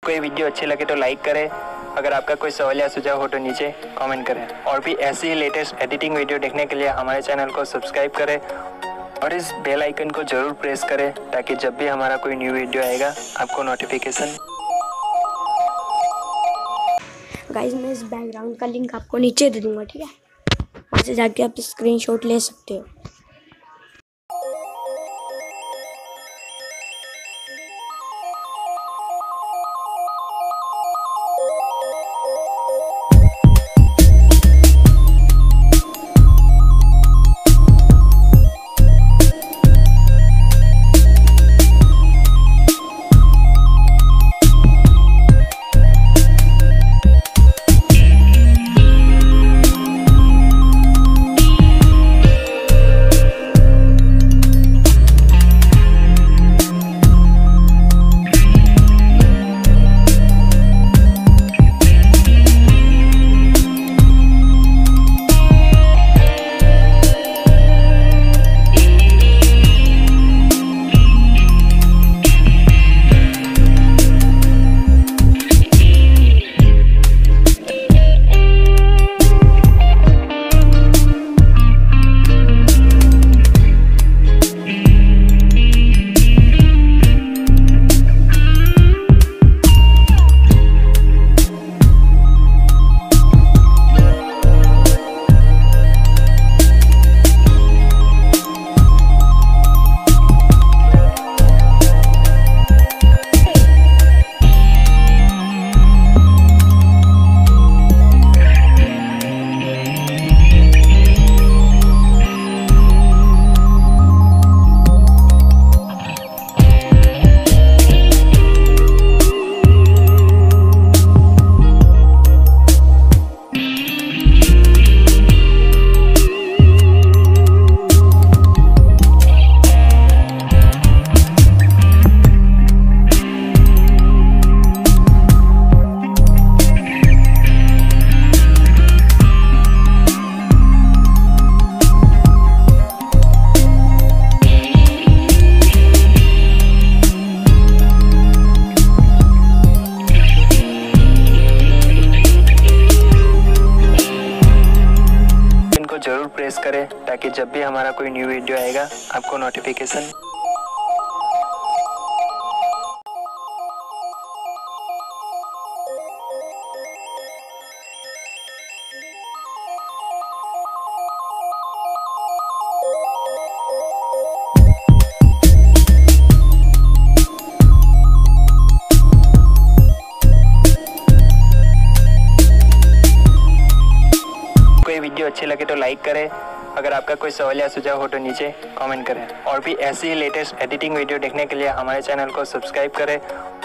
कोई वीडियो अच्छी लगे तो लाइक करें। अगर आपका कोई सवाल या सुझाव हो तो नीचे कमेंट करें। और भी ऐसी ही लेटेस्ट एडिटिंग वीडियो देखने के लिए हमारे चैनल को सब्सक्राइब करें और इस बेल आइकन को ज़रूर प्रेस करें ताकि जब भी हमारा कोई न्यू वीडियो आएगा आपको नोटिफिकेशन। गाइस मैं इस बैकग्राउंड का लिंक आपको नीचे दे दूंगा, ठीक है? वहाँ से जाके आप स्क्रीनशॉट ले सकते हो। ज़रूर प्रेस करें ताकि जब भी हमारा कोई न्यू वीडियो आएगा आपको नोटिफिकेशन। कोई वीडियो अच्छी लगे तो लाइक करें। अगर आपका कोई सवाल या सुझाव हो तो नीचे कमेंट करें। और भी ऐसी ही लेटेस्ट एडिटिंग वीडियो देखने के लिए हमारे चैनल को सब्सक्राइब करें।